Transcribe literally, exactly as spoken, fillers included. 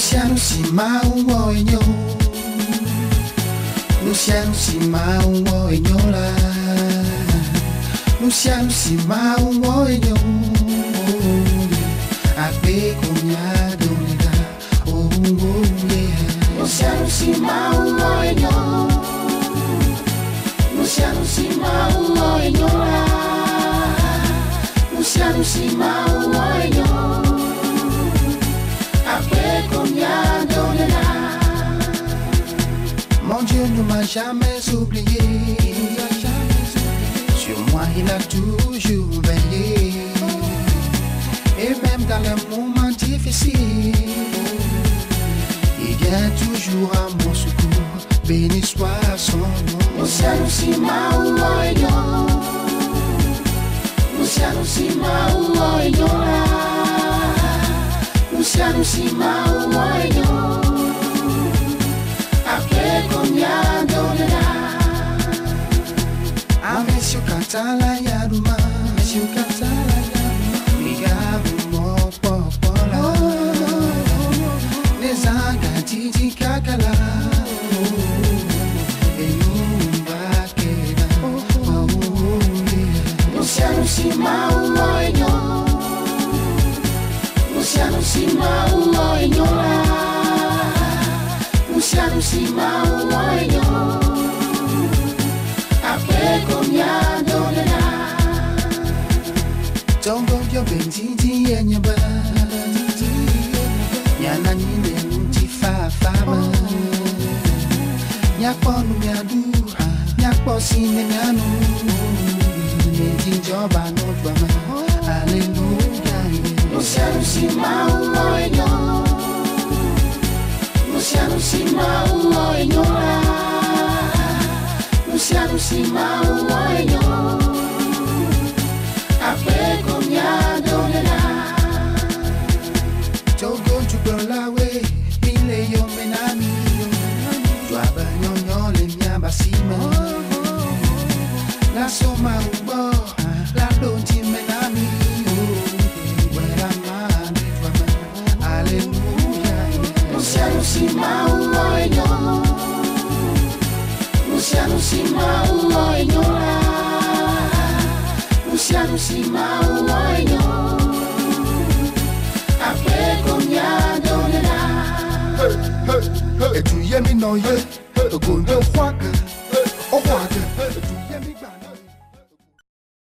Luciano Sima uwo enyo Luciano Sima uwo enyo la Luciano Sima uwo enyo Ape konya donega oh oh yeah Luciano Sima uwo enyo Luciano Sima uwo enyo la Luciano Sima uwo enyo Mon Dieu ne m'a jamais oublié. Sur moi il a toujours veillé. Et même dans les moments difficiles, il vient toujours à mon secours. Béni soit son nom. Luciano Sima uwo enyo Luciano Sima uwo enyo Luciano Sima uwo enyo Après combien d'années Ah monsieur Katala Yaduma Monsieur Katala Yaduma Migabu mo popola Les agatiti kakala Eyumba keda Luciano Sima uwo enyo Luciano Sima uwo enyo Luciano Sima uwo enyo Après combien d'années Tongo yo benziti enyeba Nyana nyine nuti fa fama Nyakponu nyadu Nyakpo sine nyanu Neti joba no drama Hallelujah Luciano Sima uwo enyo Luciano Sima uwo enyo Luciano Sima uwo enyo Après combien d'années Togo Jubelawe Mile yo menami Joaba nyonyo le miamba sima La soma ubo La donti menami Luciano Sima uwo enyo Luciano Sima uwo enyo Luciano Sima uwo enyo Après combien d'années Et tu y es mi no ye Ogondo kwaka